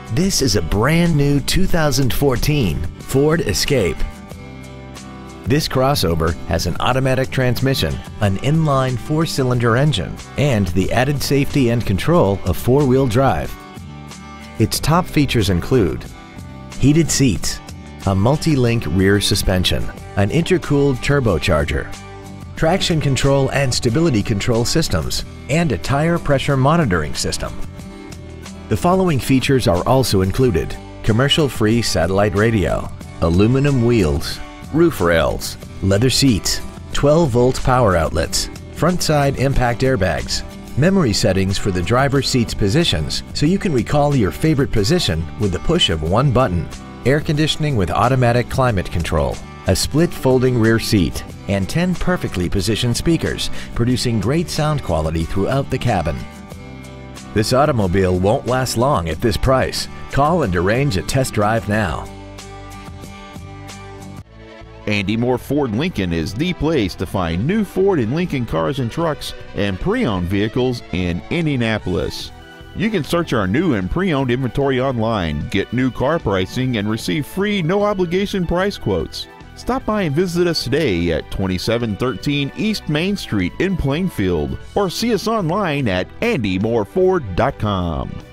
This is a brand new 2014 Ford Escape. This crossover has an automatic transmission, an inline 4-cylinder engine, and the added safety and control of 4-wheel drive. Its top features include heated seats, a multi-link rear suspension, an intercooled turbocharger, traction control and stability control systems, and a tire pressure monitoring system. The following features are also included: commercial-free satellite radio, aluminum wheels, roof rails, leather seats, 12-volt power outlets, front side impact airbags, memory settings for the driver's seat's positions so you can recall your favorite position with the push of one button, air conditioning with automatic climate control, a split folding rear seat, and 10 perfectly positioned speakers, producing great sound quality throughout the cabin. This automobile won't last long at this price. Call and arrange a test drive now. Andy Mohr Ford Lincoln is the place to find new Ford and Lincoln cars and trucks and pre-owned vehicles in Indianapolis. You can search our new and pre-owned inventory online, get new car pricing, and receive free no-obligation price quotes. Stop by and visit us today at 2713 East Main Street in Plainfield, or see us online at andymohrford.com.